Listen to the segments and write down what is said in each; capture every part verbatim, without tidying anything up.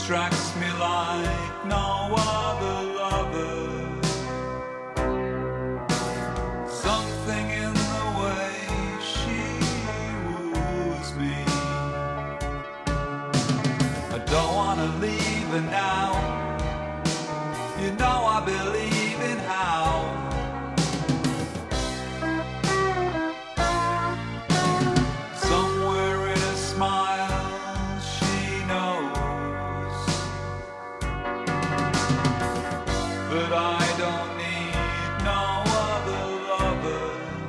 attracts me like no other lover. Something in the way she woos me. I don't wanna leave her now. You know I believe in how. Somewhere in a smile she knows. But I don't need no other lover.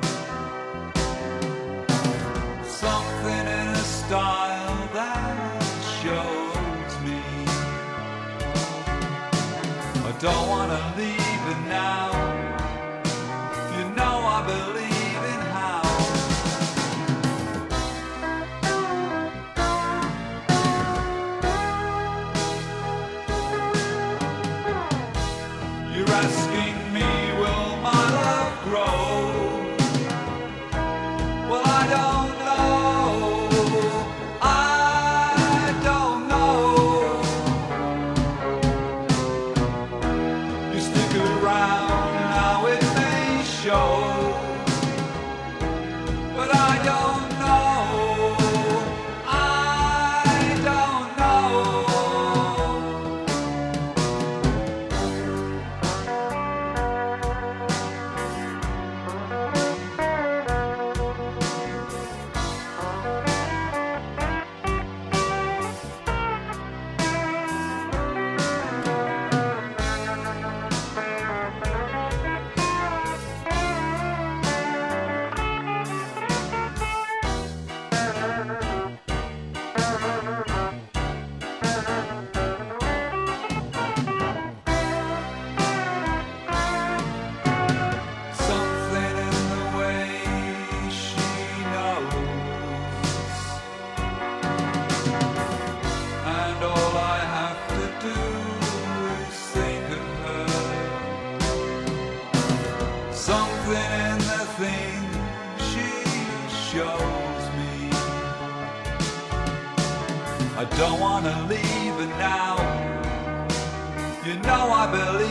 Something in a style that shows me. I don't wanna leave it now. You know I believe in how. You're asking me, will my love grow? Well, I don't know. I don't know. You stick around, now it may show. But I don't know. I don't know. Something in the way she knows. And all I have to do is think of her. Something in the thing she shows me. I don't wanna leave her now. You know I believe